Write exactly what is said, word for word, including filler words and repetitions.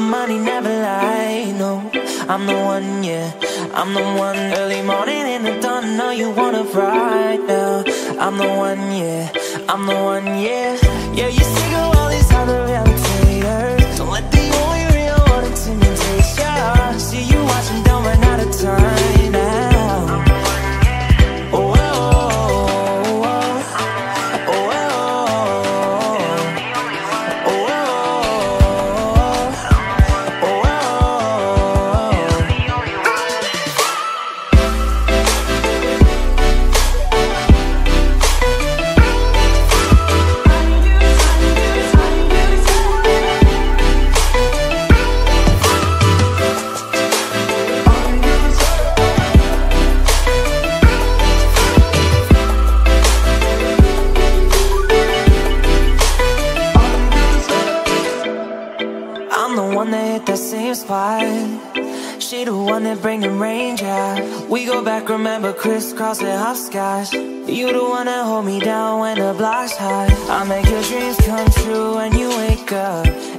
money never lie, no. I'm the one, yeah, I'm the one. Early morning in the dawn, know you wanna ride now. I'm the one, yeah, I'm the one, yeah. Yeah, you sick of all these other imitators. Don't let the only real one intimidate ya. See you watching, don't run out of time now. Oh, oh, oh, oh, oh, oh, oh, oh. I'm the one that hit that same spot. She the one that bring the range out. We go back, remember, crisscross and hopscotch. You the one that hold me down when the block's hot. I make your dreams come true when you wake up.